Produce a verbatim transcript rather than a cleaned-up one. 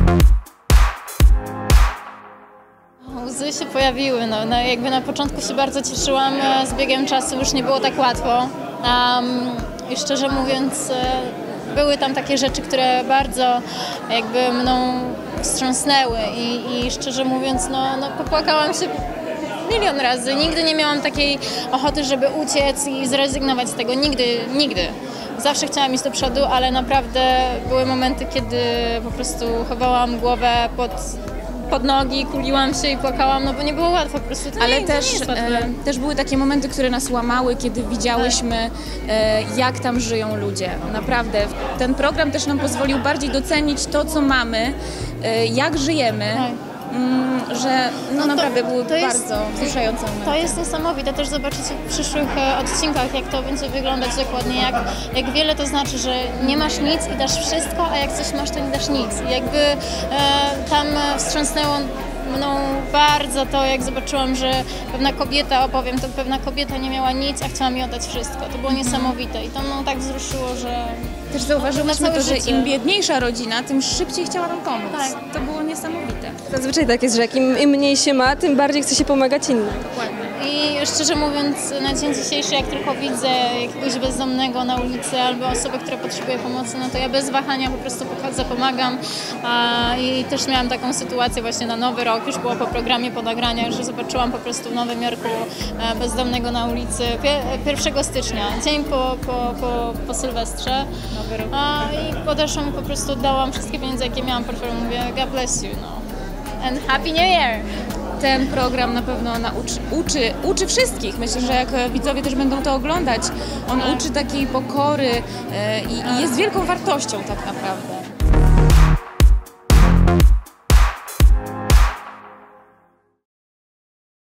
Łzy się pojawiły, no, no jakby na początku się bardzo cieszyłam, z biegiem czasu już nie było tak łatwo. Um, I szczerze mówiąc, były tam takie rzeczy, które bardzo jakby mną wstrząsnęły i, i szczerze mówiąc, no, no popłakałam się milion razy. Nigdy nie miałam takiej ochoty, żeby uciec i zrezygnować z tego. Nigdy, nigdy. Zawsze chciałam iść do przodu, ale naprawdę były momenty, kiedy po prostu chowałam głowę pod, pod nogi, kuliłam się i płakałam, no bo nie było łatwo, po prostu to Ale nie, też, to nie jest łatwe. e, też były takie momenty, które nas łamały, kiedy widziałyśmy, e, jak tam żyją ludzie. Naprawdę. Ten program też nam pozwolił bardziej docenić to, co mamy, e, jak żyjemy. Tak. Mm, że no, No to- naprawdę były to jest- bardzo wzruszające momenty. To jest niesamowite, też zobaczycie w przyszłych e, odcinkach, jak to będzie wyglądać dokładnie, jak, jak wiele to znaczy, że nie masz nic i dasz wszystko, a jak coś masz, to nie dasz nic. I jakby e, tam e, wstrząsnęło mną bardzo to, jak zobaczyłam, że pewna kobieta, opowiem, to pewna kobieta nie miała nic, a chciała mi oddać wszystko. To było niesamowite i to mną tak wzruszyło, że... Też zauważyłyśmy na całe to, że życie. im biedniejsza rodzina, tym szybciej chciała nam pomóc. Tak. To było niesamowite. Zazwyczaj tak jest, że jak im, im mniej się ma, tym bardziej chce się pomagać innym. Dokładnie. I szczerze mówiąc, na dzień dzisiejszy, jak tylko widzę jakiegoś bezdomnego na ulicy albo osobę, która potrzebuje pomocy, no to ja bez wahania po prostu podchodzę, pomagam. A, I też miałam taką sytuację właśnie na Nowy Rok, już było po programie, po nagraniach, że zobaczyłam po prostu w Nowym Jorku e, bezdomnego na ulicy Pier- pierwszego stycznia, dzień po, po, po, po Sylwestrze. Nowy Rok. A, I podeszłam i po prostu oddałam wszystkie pieniądze, jakie miałam w portfelu. Mówię, God bless you, no. And Happy New Year! Ten program na pewno nauczy, uczy, uczy wszystkich. Myślę, że jak widzowie też będą to oglądać, on uczy takiej pokory e, i, i jest wielką wartością tak naprawdę.